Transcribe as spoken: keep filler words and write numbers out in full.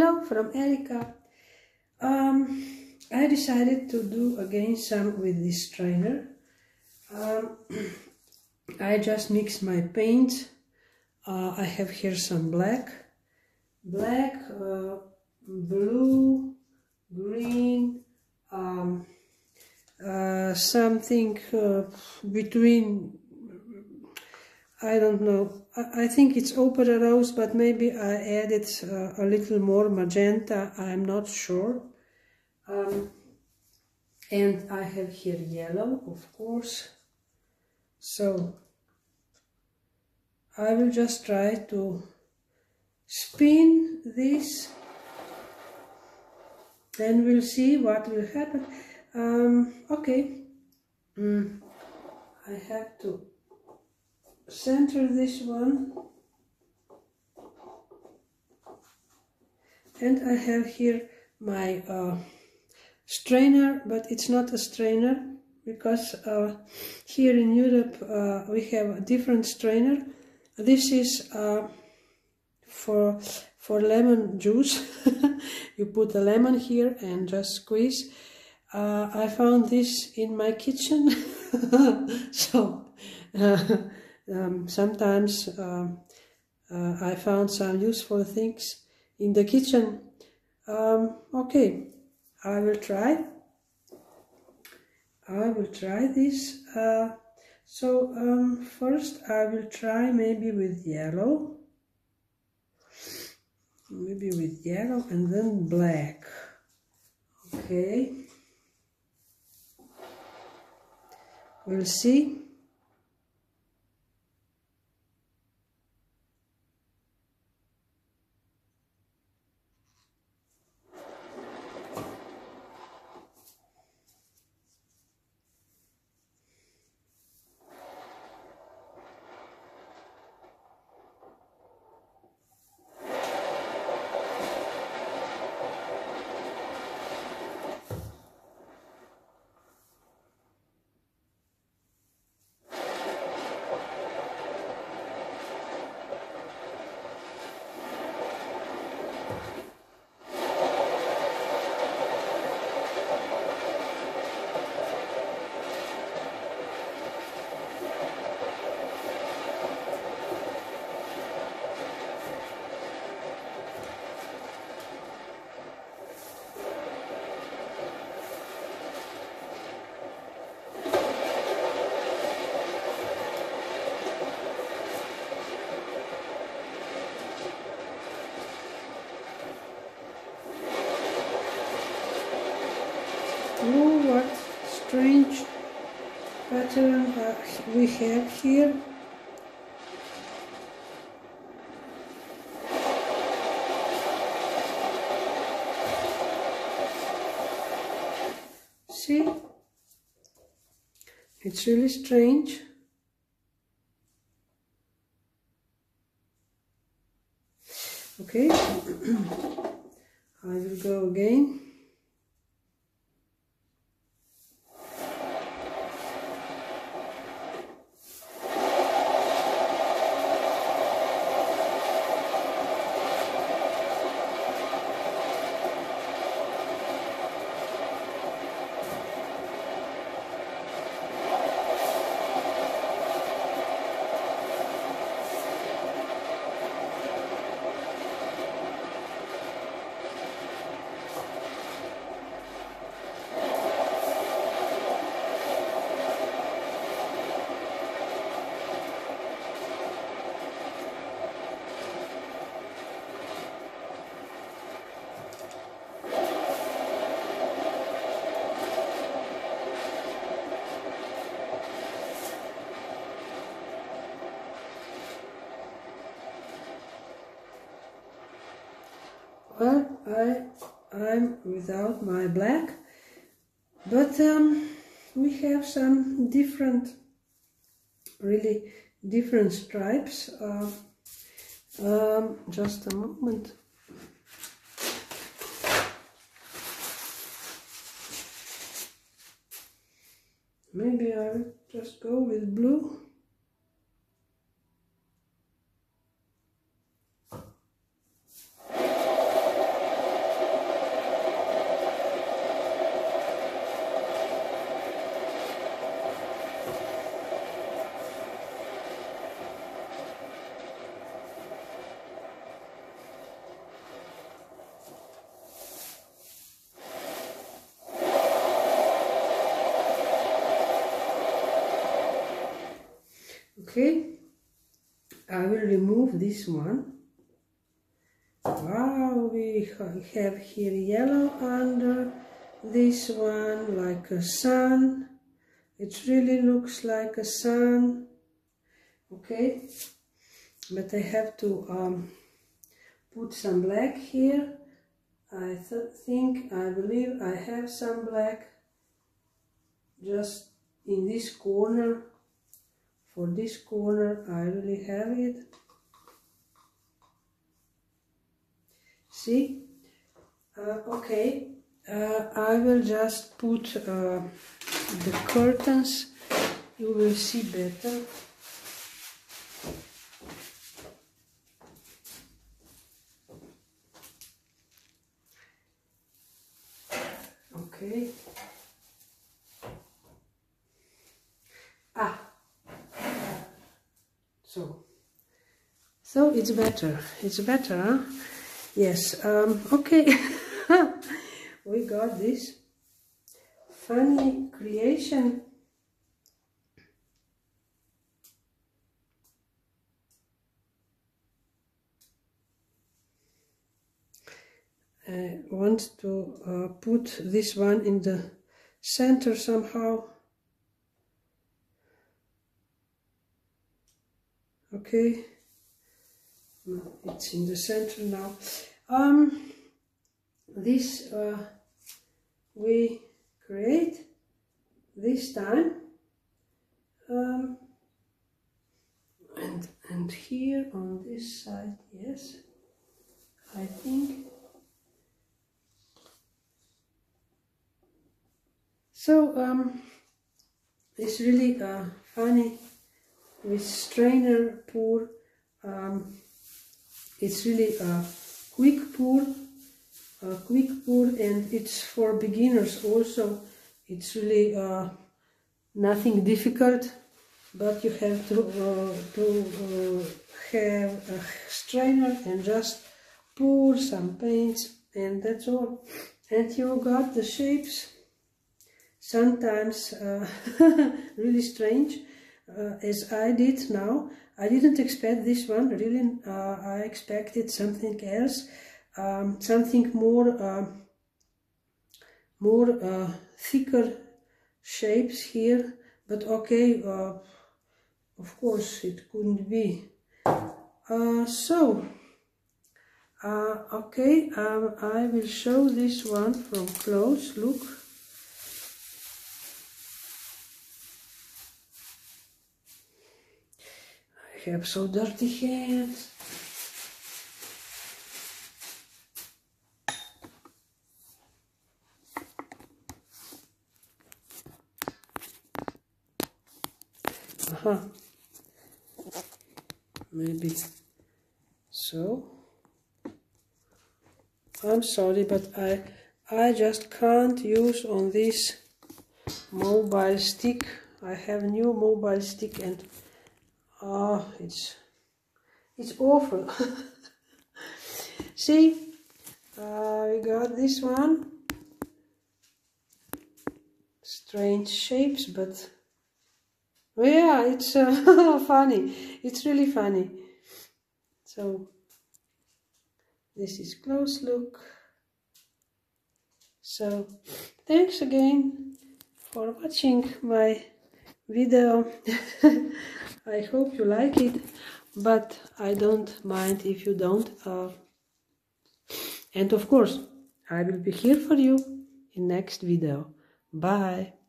Hello from Erika. Um, I decided to do again some with this strainer. Um, I just mixed my paint. Uh, I have here some black, black, uh, blue, green, um, uh, something uh, between, I don't know, I, I think it's opera rose, but maybe I added uh, a little more magenta, I'm not sure. Um, and I have here yellow, of course. So I will just try to spin this and we'll see what will happen. Um, okay, mm, I have to center this one, and I have here my uh, strainer, but it's not a strainer because uh, here in Europe uh, we have a different strainer. This is uh, for for lemon juice. You put a lemon here and just squeeze. Uh, I found this in my kitchen, so uh, um, sometimes uh, uh, I found some useful things in the kitchen. Um, okay, I will try. I will try this. Uh, so um, first I will try maybe with yellow. Maybe with yellow and then black. Okay. We'll see. Oh, what strange pattern uh, we have here. See? It's really strange. Okay, I will go again. Well, I, I'm without my black, but um, we have some different, really different stripes. Uh, um, just a moment. Maybe I will just go with blue. Okay, I will remove this one. Wow, we have here yellow under this one, like a sun. It really looks like a sun. Okay, but I have to um, put some black here. I th think, I believe I have some black just in this corner. For this corner I really have it. See? Uh, okay, uh, I will just put uh, the curtains. You will see better. Okay. Ah. So. So it's better. It's better, huh? Yes. Um, okay. We got this funny creation. I want to uh, put this one in the center somehow. Okay, it's in the center now. Um, this uh, we create this time, um, and and here on this side, yes, I think. So um, it's really uh, funny with strainer pour. Um, it's really a quick pour, a quick pour, and it's for beginners also. It's really uh, nothing difficult, but you have to uh, to uh, have a strainer and just pour some paints, and that's all. And you got the shapes. Sometimes uh, really strange, uh, as I did now. I didn't expect this one, really. uh, I expected something else, um, something more uh, more uh, thicker shapes here, but okay, uh, of course it couldn't be. Uh, so uh, okay, um, I will show this one from close. Look. I have so dirty hands. Uh-huh. Maybe so. I'm sorry, but I I just can't use on this mobile stick. I have new mobile stick and oh, it's it's awful. See, uh, we got this one. Strange shapes, but well, yeah, it's uh, funny. It's really funny. So this is close look. So thanks again for watching my video. I hope you like it, but I don't mind if you don't. Uh, and of course, I will be here for you in next video. Bye.